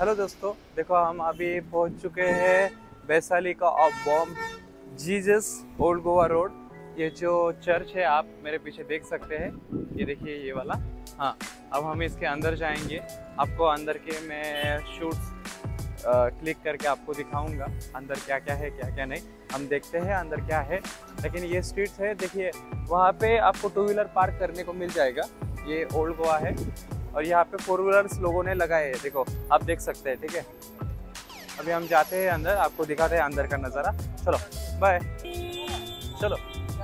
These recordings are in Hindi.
हेलो दोस्तों, देखो हम अभी पहुंच चुके हैं Basilica of Bom Jesus Old Goa Road. ये जो चर्च है आप मेरे पीछे देख सकते हैं, ये देखिए ये वाला। हाँ, अब हम इसके अंदर जाएंगे। आपको अंदर के मैं शूट्स क्लिक करके आपको दिखाऊंगा अंदर क्या क्या है क्या क्या नहीं। हम देखते हैं अंदर क्या है। लेकिन ये स्ट्रीट्स है, देखिए वहाँ पे आपको टू व्हीलर पार्क करने को मिल जाएगा। ये ओल्ड गोवा है और यहाँ पे फोर व्हीलर्स लोगों ने लगाए हैं, देखो आप देख सकते हैं। ठीक है, अभी हम जाते हैं अंदर, आपको दिखाते हैं अंदर का नज़ारा। चलो बाय, चलो।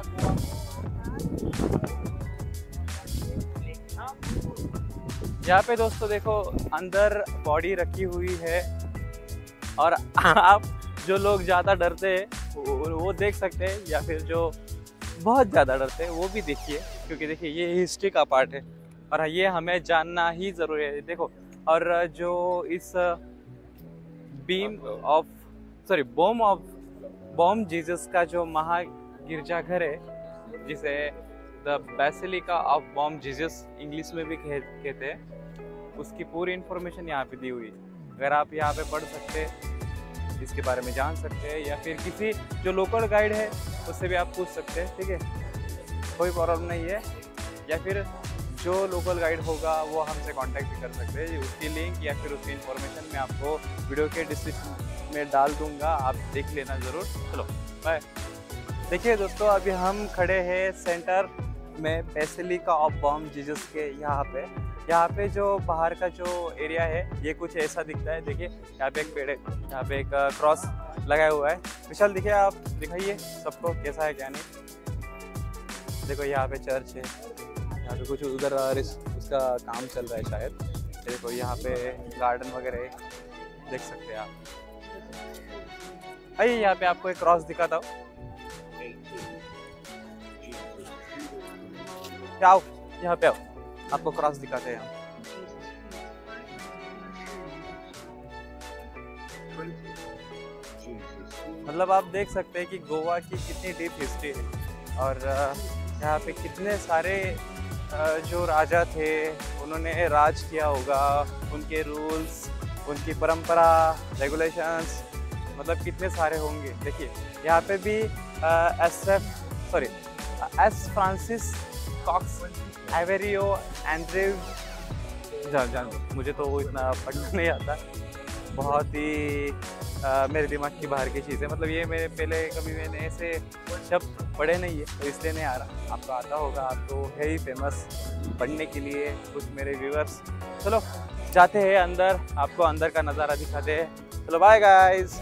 यहाँ पे दोस्तों देखो अंदर बॉडी रखी हुई है और आप जो लोग ज़्यादा डरते हैं वो देख सकते हैं, या फिर जो बहुत ज़्यादा डरते हैं वो भी देखिए, क्योंकि देखिए ये हिस्ट्री का पार्ट है और ये हमें जानना ही ज़रूरी है। देखो, और जो इस बॉम ऑफ बॉम जीसस का जो महा गिरजाघर है, जिसे the Basilica of Bom Jesus English में भी कहते हैं, उसकी पूरी इन्फॉर्मेशन यहाँ पे दी हुई है। अगर आप यहाँ पे पढ़ सकते हैं, इसके बारे में जान सकते हैं, या फिर किसी जो लोकल गाइड है उससे भी आप पूछ सकते हैं। ठीक है, कोई प्रॉब्लम नहीं है। या फिर जो लोकल गाइड होगा वो हमसे कांटेक्ट भी कर सकते हैं। उसकी लिंक या फिर उसकी इन्फॉर्मेशन मैं आपको वीडियो के डिस्क्रिप्शन में डाल दूंगा, आप देख लेना ज़रूर। चलो बाय। देखिए दोस्तों, अभी हम खड़े हैं सेंटर में बेसिलिका ऑफ बॉम जीसस के यहाँ पे जो बाहर का जो एरिया है ये कुछ ऐसा दिखता है। देखिए यहाँ पे एक पेड़ है, यहाँ पे एक क्रॉस लगाया हुआ है। विशाल दिखिए, आप दिखाइए सबको कैसा है क्या नहीं। देखो यहाँ पे चर्च है, यहाँ पे कुछ उधर उसका काम चल रहा है शायद। देखो यहाँ पे गार्डन वगैरह देख सकते हैं आप। आइए यहाँ पे आपको एक क्रॉस दिखाता हूँ। आओ यहाँ पे आओ, आपको क्रॉस दिखाते हैं। मतलब आप देख सकते हैं कि गोवा की कितनी डीप हिस्ट्री है और यहाँ पे कितने सारे जो राजा थे उन्होंने राज किया होगा, उनके रूल्स, उनकी परंपरा, रेगुलेशंस, मतलब कितने सारे होंगे। देखिए यहाँ पे भी एस फ्रांसिस कॉक्स एवेरियो एंड्रे, जान मुझे तो वो इतना पढ़ना नहीं आता, बहुत ही मेरे दिमाग की बाहर की चीज़ है। मतलब ये मेरे पहले कभी मैंने ऐसे शब्द पढ़े नहीं है तो इसलिए नहीं आ रहा। आपको आता होगा, आप तो है ही फेमस पढ़ने के लिए कुछ मेरे व्यूअर्स। चलो जाते हैं अंदर, आपको अंदर का नज़ारा दिखाते हैं। चलो बाय गाइस।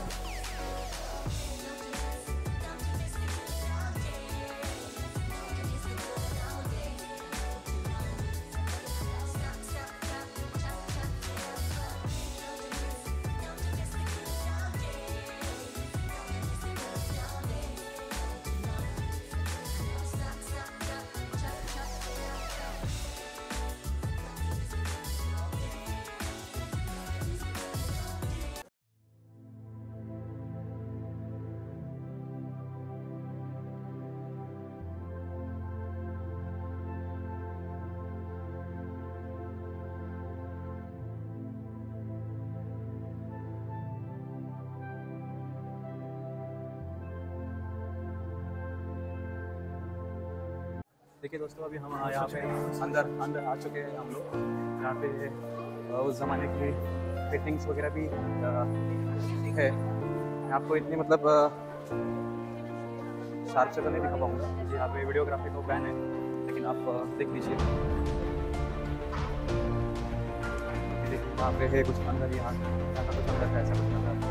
देखिए दोस्तों, अभी हम यहाँ पे अंदर आ चुके हैं हम लोग। यहाँ पे उस ज़माने की पेंटिंग्स वगैरह भी है। मैं आपको इतनी मतलब शार्प से तो नहीं दिखा पाऊँगा क्योंकि यहाँ पे वीडियोग्राफी को बैन है, लेकिन आप देख लीजिए। यहाँ पे है कुछ अंदर, यहाँ का कुछ अंदर है, ऐसा कुछ नजर आता है।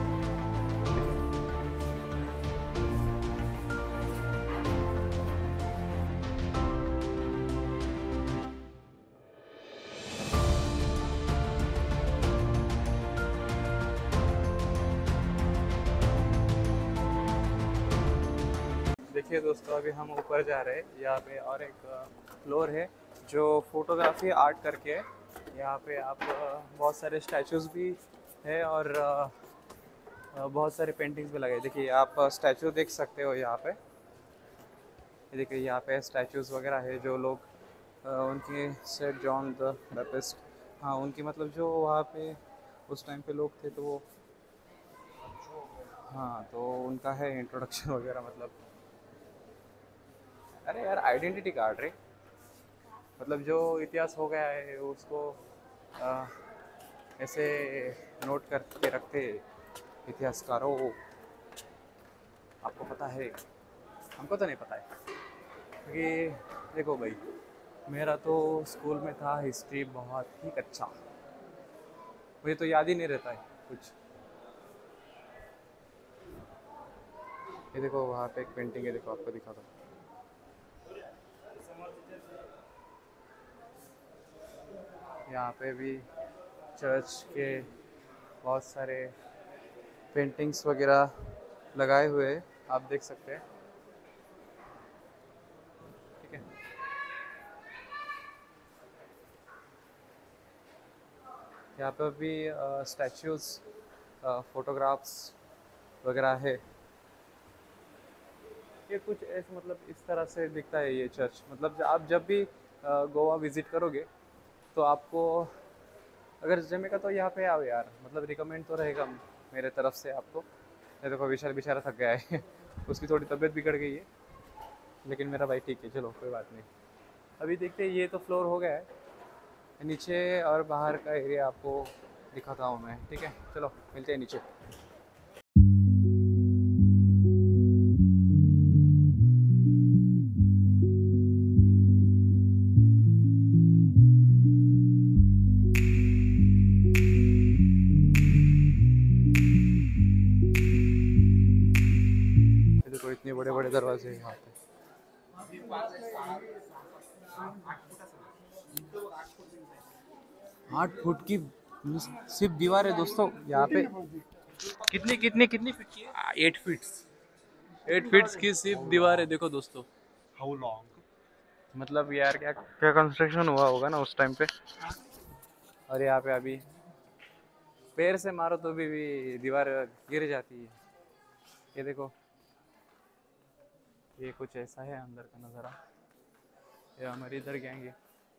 देखिए दोस्तों, अभी हम ऊपर जा रहे हैं। यहाँ पे और एक फ्लोर है जो फोटोग्राफी आर्ट करके है। यहाँ पे आप बहुत सारे स्टैचूज़ भी है और बहुत सारे पेंटिंग्स भी लगाए। देखिए आप स्टैचू देख सकते हो यहाँ पे। देखिए यहाँ पे स्टैचूज़ वगैरह है जो लोग उनकी सेंट जॉन द बैप्टिस्ट, हाँ उनकी मतलब जो वहाँ पे उस टाइम पे लोग थे तो वो, हाँ तो उनका है इंट्रोडक्शन वगैरह मतलब। अरे यार आइडेंटिटी कार्ड रे, मतलब जो इतिहास हो गया है उसको आ, ऐसे नोट करके रखते इतिहासकारों। आपको पता है, हमको तो नहीं पता है क्योंकि देखो भाई, मेरा तो स्कूल में था हिस्ट्री बहुत ही अच्छा, मुझे तो याद ही नहीं रहता है कुछ। ये देखो वहाँ पे एक पेंटिंग है, देखो आपको दिखाता हूँ। यहाँ पे भी चर्च के बहुत सारे पेंटिंग्स वगैरह लगाए हुए हैं, आप देख सकते हैं। ठीक है, यहाँ पर भी स्टैचूज, फोटोग्राफ्स वगैरह है। ये कुछ ऐसे मतलब इस तरह से दिखता है ये चर्च, मतलब आप जब भी गोवा विजिट करोगे तो आपको, अगर जमेगा तो यहाँ पे आओ यार, मतलब रिकमेंड तो रहेगा मेरे तरफ से आपको। ये देखो विशाल बेचारा थक गया है उसकी थोड़ी तबीयत बिगड़ गई है, लेकिन मेरा भाई ठीक है, चलो कोई बात नहीं। अभी देखते हैं, ये तो फ्लोर हो गया है, नीचे और बाहर का एरिया आपको दिखाता हूँ मैं। ठीक है, चलो मिलते हैं नीचे। देखो इतने बड़े बड़े दरवाजे हैं यहाँ पे। 8 फुट की सिर्फ दीवार है दोस्तों यहाँ पे। कितनी कितनी कितनी फीट की है? 8 फीट की सिर्फ दीवार है, देखो दोस्तों। हाउ लॉन्ग, मतलब यार क्या क्या कंस्ट्रक्शन हुआ होगा ना उस टाइम पे। और यहाँ पे अभी पैर से मारो तो भी दीवार गिर जाती है। ये देखो, ये कुछ ऐसा है अंदर का नज़ारा। ये हमारी इधर गैंग है।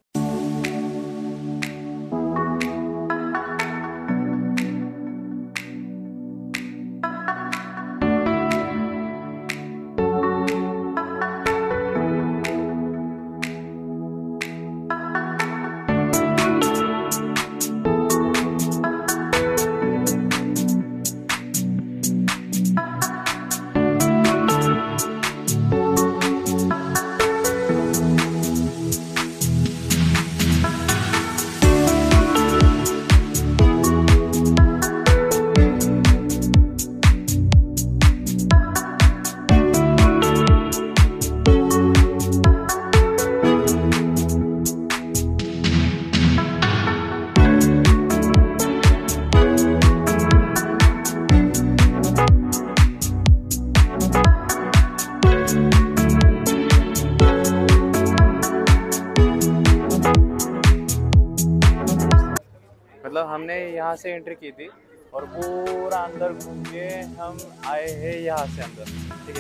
मतलब हमने यहाँ से एंट्री की थी और पूरा अंदर घूम के हम आए हैं यहाँ से अंदर। ठीक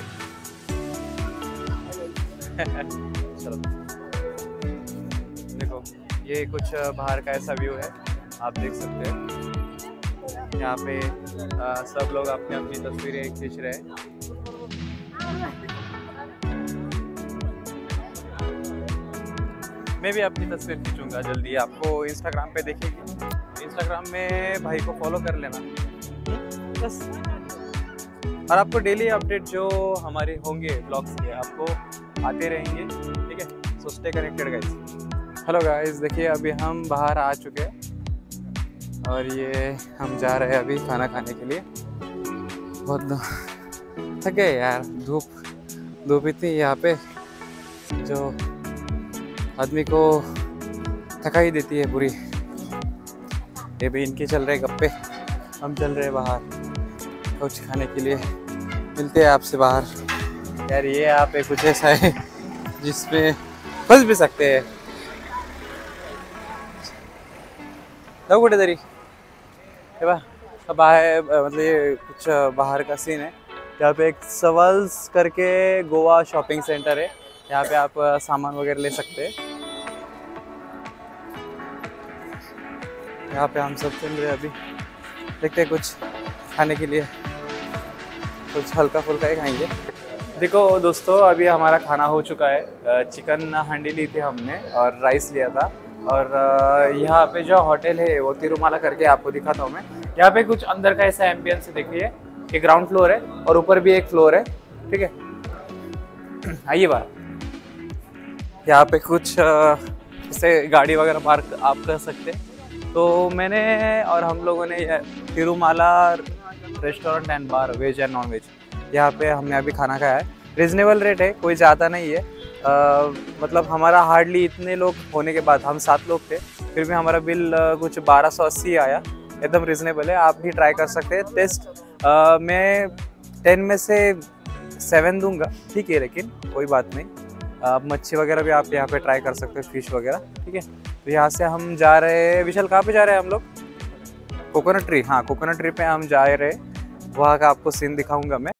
है चलो देखो, ये कुछ बाहर का ऐसा व्यू है, आप देख सकते हैं। यहाँ पे सब लोग अपनी अपनी तस्वीरें खींच रहे हैं। मैं भी अपनी तस्वीर खींचूंगा जल्दी, आपको इंस्टाग्राम पे देखेगी। इंस्टाग्राम में भाई को फॉलो कर लेना बस, और आपको डेली अपडेट जो हमारे होंगे ब्लॉग्स के आपको आते रहेंगे। ठीक है, so stay connected guys. Hello guys, देखिए अभी हम बाहर आ चुके हैं और ये हम जा रहे हैं अभी खाना खाने के लिए। बहुत थक गए यार, धूप इतनी यहाँ पे जो आदमी को थका ही देती है पूरी। ये भी इनके चल रहे गप्पे, हम चल रहे बाहर कुछ खाने के लिए। मिलते हैं आपसे बाहर। यार ये यहाँ पे कुछ ऐसा है जिसमें फंस भी सकते हैं। कुछ तरी मतलब ये कुछ बाहर का सीन है। यहाँ पे एक सवाल्स करके गोवा शॉपिंग सेंटर है, यहाँ पे आप सामान वगैरह ले सकते हैं। यहाँ पे हम सब चल रहे हैं अभी देखते हैं कुछ खाने के लिए, कुछ हल्का फुल्का ही खाएंगे। देखो दोस्तों, अभी हमारा खाना हो चुका है। चिकन हांडी ली थी हमने और राइस लिया था। और यहाँ पे जो होटल है वो तिरुमाला करके, आपको दिखाता हूँ मैं। यहाँ पे कुछ अंदर का ऐसा एम्बियंस देखिए, एक ग्राउंड फ्लोर है और ऊपर भी एक फ्लोर है, ठीक है। आइए बाहर। यहाँ पे कुछ जैसे गाड़ी वगैरह पार्क आप कर सकते हैं। तो मैंने और हम लोगों ने Tirumala restaurant and bar, veg and non veg, यहाँ पे हमने अभी खाना खाया है। रिजनेबल रेट है, कोई ज़्यादा नहीं है। मतलब हमारा हार्डली इतने लोग होने के बाद, हम 7 लोग थे, फिर भी हमारा बिल कुछ 1280 आया। एकदम रिजनेबल है, आप भी ट्राई कर सकते हैं। टेस्ट मैं 10 में से 7 दूंगा, ठीक है, लेकिन कोई बात नहीं। मच्छी वगैरह भी आप यहाँ पे ट्राई कर सकते हैं, फिश वगैरह, ठीक है। तो यहाँ से हम जा रहे हैं, विशाल कहाँ पे जा रहे हैं हम लोग? कोकोनट ट्री, हाँ कोकोनट ट्री पे हम जा रहे हैं। वहाँ का आपको सीन दिखाऊंगा मैं।